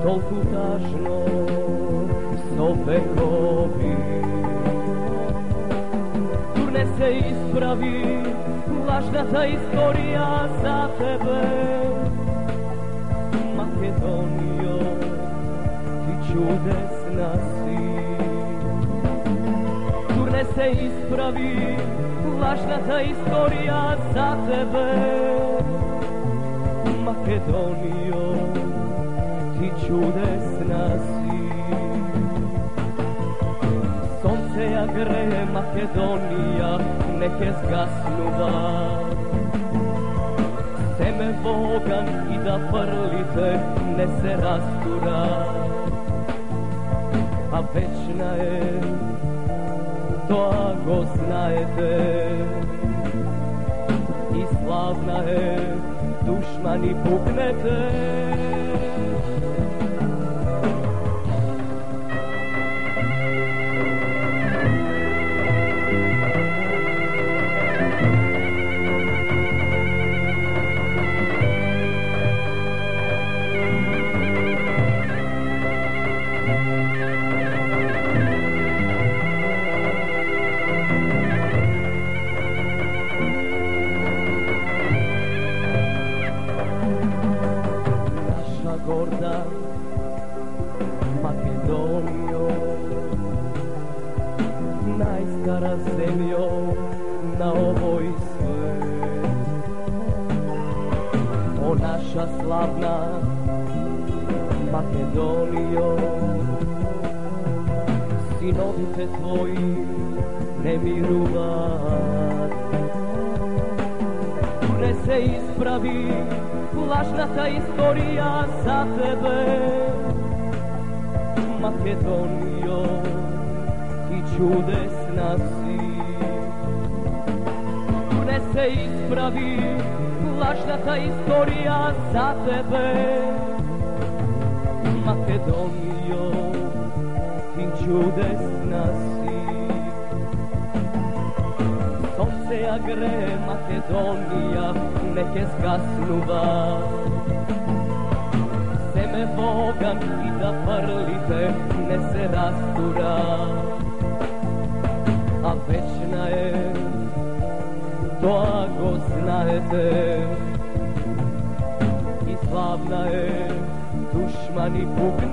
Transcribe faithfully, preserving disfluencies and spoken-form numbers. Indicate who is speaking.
Speaker 1: толку тажно со векови. Тур не се исправи лажната историја за тебе, Македонијо, ти чудесна си. Тур не се исправи лажната историја за тебе, Македонијо, ти чудесна си. Сонце ја грее Македонија, неке згаснува. Семе во оган и да фрлите не се растура. А вечна е, тоа го знаете. И славна е, душмани пукнете. Горда Македонијо, најстара земјо на овој свет. О наша славна Македонијо, синовите твои не мируваат. Не се исправи лажната историја за тебе, Македонијо, ти чудесна си. Не се исправи лажната историја за тебе, Македонијо, ти чудесна си. Сонце ја грее Македонија, неке згаснува. Семе во оган и да фрлите не се растура. А вечна е, тоа го знаете. И славна е, душмани пукнете.